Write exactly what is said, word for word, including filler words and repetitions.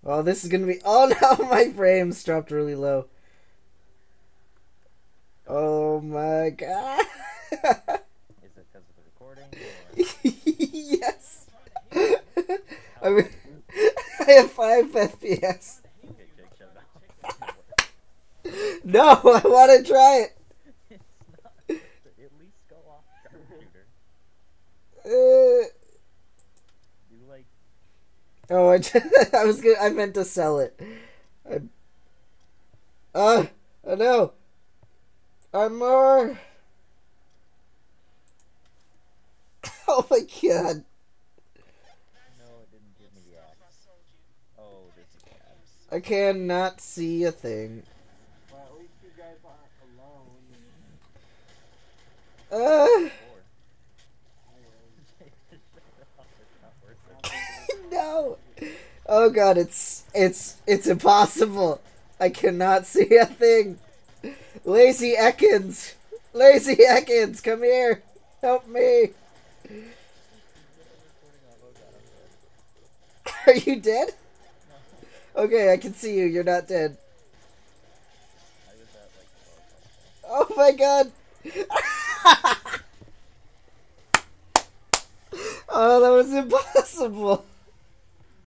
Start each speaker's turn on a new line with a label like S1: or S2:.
S1: Oh, this is gonna be. Oh no, my frames dropped really low. Oh my god.
S2: Is it because of the recording?
S1: Yes. I mean, I have five F P S.
S2: Okay, Jake, shut it off.
S1: No, I want to try it.
S2: It's not. At least go off sharpshooter.
S1: Uh,
S2: You like.
S1: oh, I, just, I was gonna. I meant to sell it. I, uh, oh no. I'm more. Oh my god.
S2: No, it didn't give me the axe. Oh, this is bad.
S1: I cannot see a thing.
S3: Well, at least you guys aren't alone.
S1: Uh, no. Oh god, it's it's it's impossible. I cannot see a thing. Lazy Ekans, Lazy Ekans, come here, help me. Are you dead? Okay, I can see you. You're not dead.
S2: I was at like
S1: Oh my god. Oh, that was impossible.